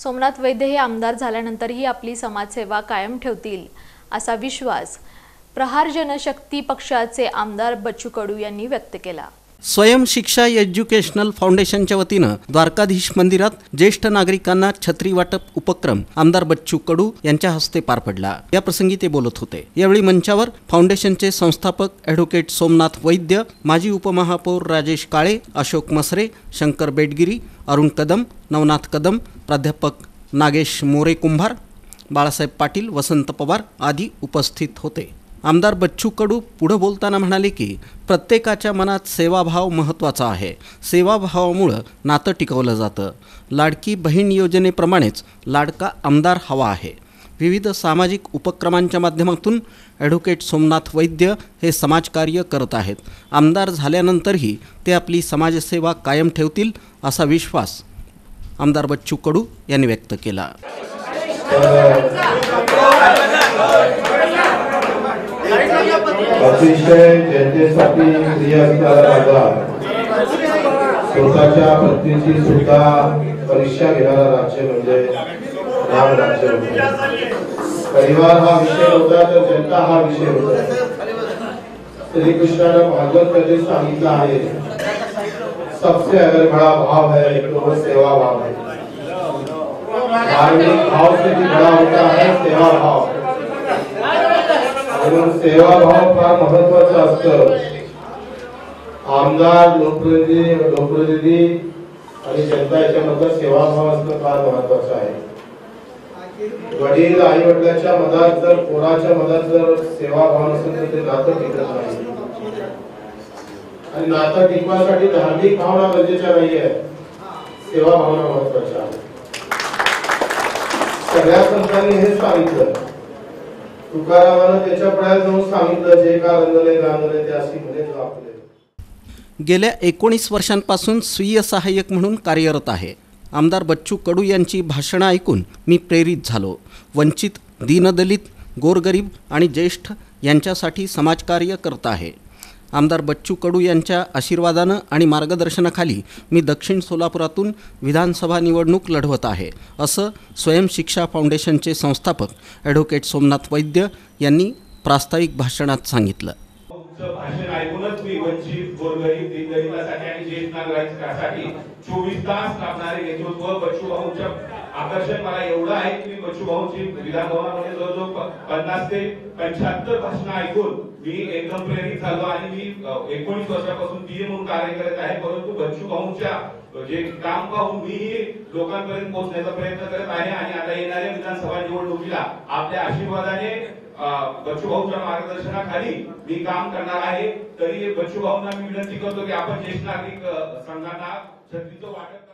सोमनाथ वैद्य हे आमदार झाल्यानंतरही आपली समाजसेवा कायम ठेवतील असा विश्वास प्रहार जनशक्ती पक्षाचे आमदार बच्चू कडू यांनी व्यक्त केला। स्वयं शिक्षा एज्युकेशनल फाउंडेशनच्या वतीनं द्वारकाधीश मंदिरात ज्येष्ठ नागरिकांना छत्री वाटप उपक्रम आमदार बच्चू कडू यांच्या हस्ते पार पडला। या प्रसंगी ते बोलत होते। यावेळी मंचावर फाउंडेशनचे संस्थापक ॲडव्होकेट सोमनाथ वैद्य, माजी उपमहापौर राजेश काळे, अशोक मसरे, शंकर बेटगिरी, अरुण कदम, नवनाथ कदम, प्राध्यापक नागेश मोरे कुंभार, बाळासाहेब पाटील, वसंत पवार आदी उपस्थित होते। आमदार बच्चू कडू पुढे बोलताना म्हणाले की प्रत्येकाच्या मनात सेवाभाव महत्त्वाचा आहे। सेवाभावामुळे नातं टिकवलं जातं। लाडकी बहीण योजनेप्रमाणेच लाडका आमदार हवा आहे। विविध सामाजिक उपक्रमांच्या माध्यमातून ॲडव्होकेट सोमनाथ वैद्य हे समाजकार्य करत आहेत। आमदार झाल्यानंतरही ते आपली समाजसेवा कायम ठेवतील असा विश्वास आमदार बच्चू कडू यांनी व्यक्त केला। अतिशय जनतेसाठी प्रिय असणारा स्वतःच्या पत्नीची सुद्धा परीक्षा घेणारा राज्य म्हणजे राम राज्य होते। परिवार हा विषय होता तर जनता हा विषय होता। श्रीकृष्णाने भागवत मध्ये सांगितलं आहे, सबसे अगर बड़ा भाव है तो वो सेवा भाव है। धार्मिक भाव से भी बड़ा होता है सेवा भाव। सेवा भाव फार महत्वाचा असतो। आमदार, लोकप्रतिनिधी आणि जनता याच्यामध्ये सेवा भाव असणं फार महत्वाचं आहे। वडील आई वडिलांच्या मनात जर पोराच्या मनात जर सेवा भाव नसेल तर ते नातं टिकत नाही। आणि नातं टिकवासाठी धार्मिक भावना गरजेच्या नाहीये, सेवा भावना महत्वाच्या आहे। सगळ्या संतांनी हे सांगितलं। तुकारामाने त्याच्या पुढे जाऊन सांगितलं, जे का रंगले रांगले ते अशी मुले आपले। गेल्या 19 वर्षांपासून स्वीय सहाय्यक म्हणून कार्यरत आहे। आमदार बच्चू कडू यांची भाषणं ऐकून मी प्रेरित झालो। वंचित, दीनदलित, गोरगरीब आणि ज्येष्ठ यांच्यासाठी समाजकार्य करत आहे। आमदार बच्चू कडू यांच्या आशीर्वादानं आणि मार्गदर्शनाखाली मी दक्षिण सोलापुरातून विधानसभा निवडणूक लढवत आहे असं स्वयं शिक्षा फाउंडेशनचे संस्थापक ॲडव्होकेट सोमनाथ वैद्य यांनी प्रास्ताविक भाषणात सांगितलं। भाषण ऐकूनच मी वंचित, गोरगरीब, दीनदलितांसाठी आणि ज्येष्ठ नागरिकांसाठी 24 तास लागणारे नेतृत्व बच्चू भाऊंच्या आकर्षण मला एवढं आहे की मी बच्चू भाऊंची विधान भवनामध्ये जवळजवळ 50 ते 75 भाषणं ऐकून मी एकदम प्रेरित झालो आणि मी 19 वर्षापासून पीए म्हणून कार्य करत आहे। परंतु बच्चू भाऊंच्या जे काम पाहून मी लोकांपर्यंत पोहोचण्याचा प्रयत्न करत आहे आणि आता येणाऱ्या विधानसभा निवडणुकीला आपल्या आशीर्वादाने बच्चू भाऊच्या मार्गदर्शनाखाली मी काम करणार आहे। तरी बच्चू भाऊंना मी विनंती करतो की आपण ज्येष्ठ नागरिक संघांना छत्रीचं वाटप